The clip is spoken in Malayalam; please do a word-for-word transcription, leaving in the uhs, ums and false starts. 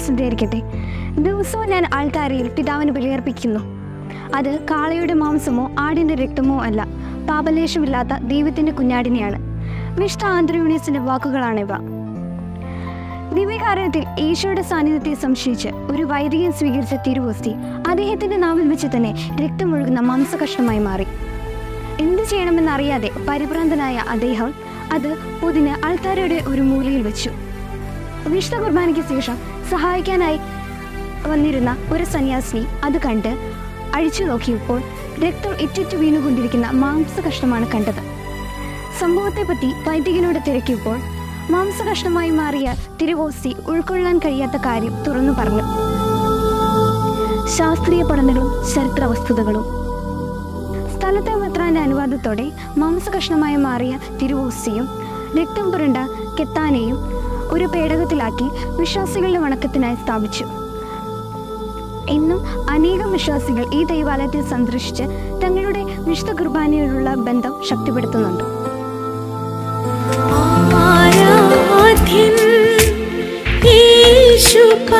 സ്തുതിയായിരിക്കട്ടെ. ദിവസവും ഞാൻ ആൾത്താരയിൽ പിതാവിന് ബലിയർപ്പിക്കുന്നു. അത് കാളയുടെ മാംസമോ ആടിൻ്റെ രക്തമോ അല്ല, പാപലേശമില്ലാത്ത ദൈവത്തിൻ്റെ കുഞ്ഞാടിനെയാണ്. വിശുദ്ധ ആന്ത്രോണിയസിൻ്റെ വാക്കുകളാണിവ. ദിവ്യകാരണത്തിൽ ഈശോയുടെ സാന്നിധ്യത്തെ സംശയിച്ച് ഒരു വൈദികൻ സ്വീകരിച്ച തിരുവോസ്തി അദ്ദേഹത്തിൻ്റെ നാവിൽ വെച്ച് തന്നെ രക്തമൊഴുകുന്ന മാംസകഷ്ണമായി മാറി. എന്തു ചെയ്യണമെന്നറിയാതെ പരിഭ്രാന്തനായ അദ്ദേഹം അത് പൊതിന് ആൾത്താരയുടെ ഒരു മൂലയിൽ വെച്ചു. വിശുദ്ധ കുർബാനയ്ക്ക് ശേഷം സഹായിക്കാനായി വന്നിരുന്ന ഒരു സന്യാസിനി അത് കണ്ട് അഴിച്ചു നോക്കിയപ്പോൾ രക്തം ഇറ്റിറ്റു വീണുകൊണ്ടിരിക്കുന്ന മാംസകഷ്ണമാണ് കണ്ടത്. സംഭവത്തെപ്പറ്റി വൈദികനോട് തിരക്കിയപ്പോൾ മാംസകഷ്ണമായി മാറിയ തിരുവോസ്തി ഉൾക്കൊള്ളാൻ കഴിയാത്ത കാര്യം തുറന്നു പറഞ്ഞു. ശാസ്ത്രീയ പഠനങ്ങളും ചരിത്ര വസ്തുതകളും. സ്ഥലത്തെ മെത്രാന്റെ അനുവാദത്തോടെ മാംസകഷ്ണമായി മാറിയ തിരുവോസ്തിയും രക്തം പുരണ്ട കെത്താനെയും ഒരു പേടകത്തിലാക്കി വിശ്വാസികളുടെ വണക്കത്തിനായി സ്ഥാപിച്ചു. ഇന്നും അനേകം വിശ്വാസികൾ ഈ ദൈവാലയത്തെ സന്ദർശിച്ച് തങ്ങളുടെ വിശുദ്ധ കുർബാനയോടുള്ള ബന്ധം ശക്തിപ്പെടുത്തുന്നുണ്ട്. ആരാധ്യൻ യേശു